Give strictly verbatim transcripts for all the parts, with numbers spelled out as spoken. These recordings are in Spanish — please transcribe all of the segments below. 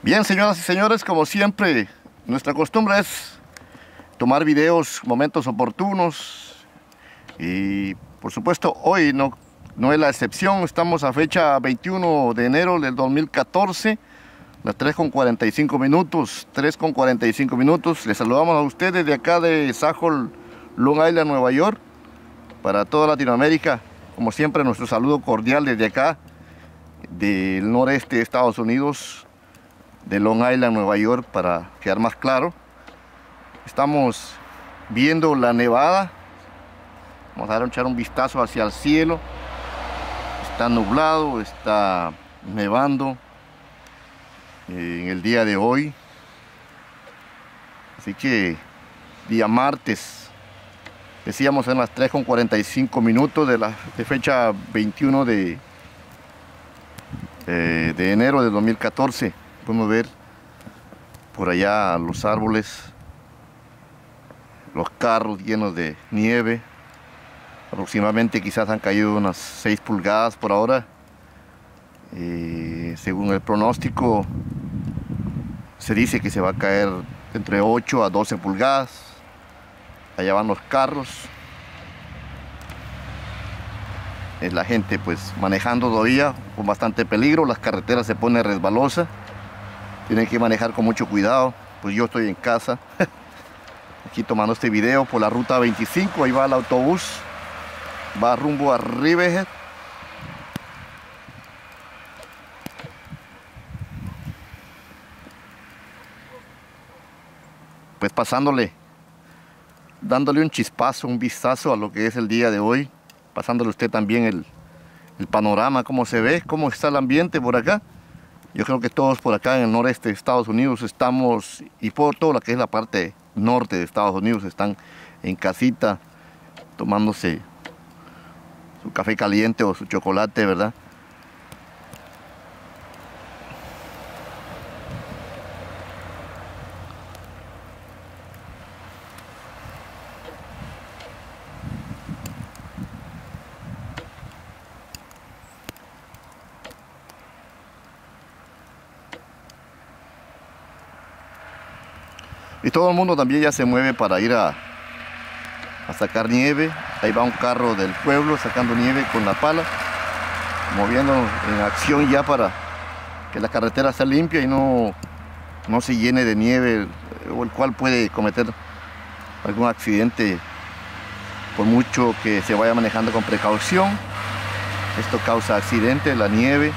Bien, señoras y señores, como siempre, nuestra costumbre es tomar videos, momentos oportunos. Y por supuesto, hoy no, no es la excepción. Estamos a fecha veintiuno de enero del dos mil catorce, las tres con cuarenta y cinco minutos. tres con cuarenta y cinco minutos. Les saludamos a ustedes de acá de Sajol, Long Island, Nueva York, para toda Latinoamérica. Como siempre, nuestro saludo cordial desde acá, del noreste de Estados Unidos, de Long Island, Nueva York, para quedar más claro. Estamos viendo la nevada. Vamos a dar echar un vistazo hacia el cielo. Está nublado, está nevando en el día de hoy. Así que día martes, decíamos, en las tres con cuarenta y cinco minutos de la de fecha veintiuno de, eh, de enero de dos mil catorce. Podemos ver por allá los árboles, los carros llenos de nieve. Aproximadamente quizás han caído unas seis pulgadas por ahora. Eh, según el pronóstico, se dice que se va a caer entre ocho a doce pulgadas. Allá van los carros. Es la gente pues manejando todavía con bastante peligro. Las carreteras se ponen resbalosas. Tienen que manejar con mucho cuidado. Pues yo estoy en casa, aquí tomando este video por la ruta veinticinco. Ahí va el autobús, va rumbo a Riverhead. Pues pasándole, dándole un chispazo, un vistazo a lo que es el día de hoy, pasándole usted también el, el panorama, cómo se ve, cómo está el ambiente por acá. Yo creo que todos por acá en el noreste de Estados Unidos estamos, y por toda la que es la parte norte de Estados Unidos, están en casita tomándose su café caliente o su chocolate, ¿verdad? Y todo el mundo también ya se mueve para ir a, a sacar nieve. Ahí va un carro del pueblo sacando nieve con la pala, moviéndonos en acción ya para que la carretera esté limpia y no, no se llene de nieve, o el cual puede cometer algún accidente por mucho que se vaya manejando con precaución. Esto causa accidentes, la nieve.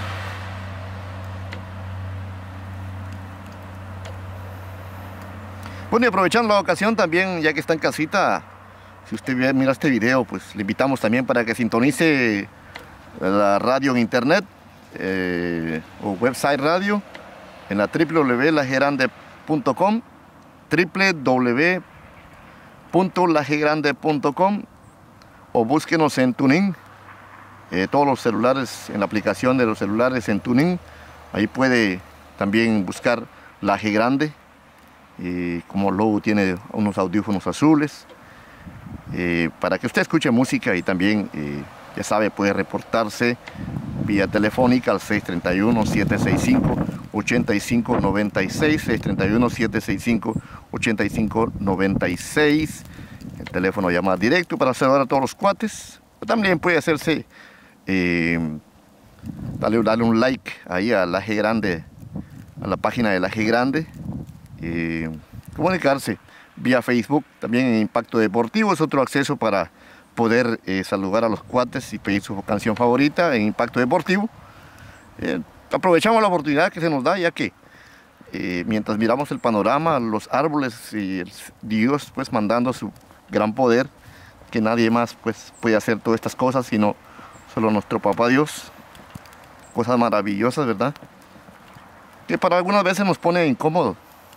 Bueno, y aprovechando la ocasión también, ya que está en casita, si usted mira este video, pues le invitamos también para que sintonice la radio en internet eh, o website radio en la w w w punto la g grande punto com, w w w punto la g grande punto com, o búsquenos en TuneIn, eh, todos los celulares, en la aplicación de los celulares en TuneIn. Ahí puede también buscar La G Grande. Eh, como logo tiene unos audífonos azules, eh, para que usted escuche música, y también eh, ya sabe, puede reportarse vía telefónica al seis tres uno, siete seis cinco, ocho cinco nueve seis, seis tres uno, siete seis cinco, ocho cinco nueve seis, el teléfono llamada directo para saludar a todos los cuates. También puede hacerse eh, darle, darle un like ahí a La G Grande, a la página de La G Grande. Eh, comunicarse vía Facebook, también en Impacto Deportivo es otro acceso para poder eh, saludar a los cuates y pedir su canción favorita en Impacto Deportivo. Eh, aprovechamos la oportunidad que se nos da, ya que eh, mientras miramos el panorama, los árboles y el Dios pues mandando su gran poder, que nadie más pues puede hacer todas estas cosas sino solo nuestro papá Dios. Cosas maravillosas, ¿verdad? Que para algunas veces nos pone incómodos.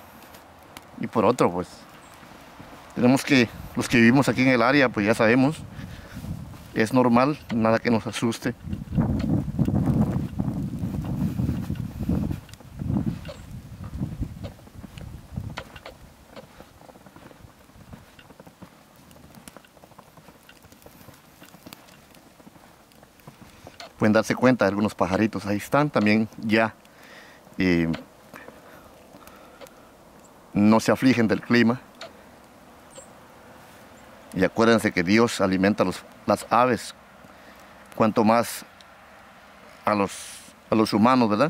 Y por otro, pues tenemos que, los que vivimos aquí en el área, pues ya sabemos, es normal, nada que nos asuste. Pueden darse cuenta de algunos pajaritos, ahí están también ya eh, no se afligen del clima. Y acuérdense que Dios alimenta a los, las aves, cuanto más a los, a los humanos, ¿verdad?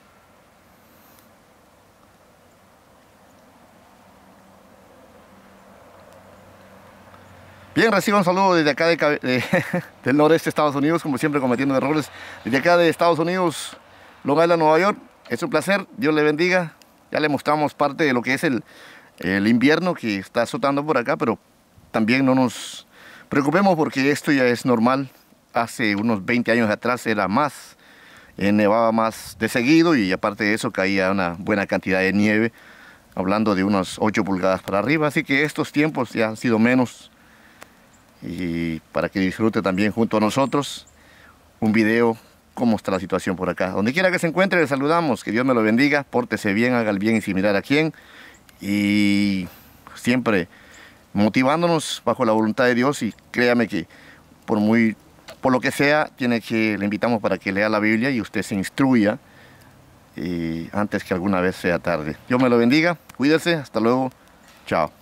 Bien, recibo un saludo desde acá de, de, del noreste de Estados Unidos, como siempre cometiendo errores. Desde acá de Estados Unidos, Long Island, Nueva York. Es un placer, Dios le bendiga. Ya le mostramos parte de lo que es el, el invierno que está azotando por acá, pero también no nos preocupemos porque esto ya es normal. Hace unos veinte años atrás era más, eh, nevaba más de seguido y aparte de eso caía una buena cantidad de nieve, hablando de unas ocho pulgadas para arriba. Así que estos tiempos ya han sido menos. Y para que disfrute también junto a nosotros un video cómo está la situación por acá. Donde quiera que se encuentre, le saludamos, que Dios me lo bendiga, pórtese bien, haga el bien y sin mirar a quién, y siempre motivándonos bajo la voluntad de Dios. Y créame que por muy, por lo que sea, tiene que, le invitamos para que lea la Biblia y usted se instruya y antes que alguna vez sea tarde. Dios me lo bendiga, cuídese, hasta luego, chao.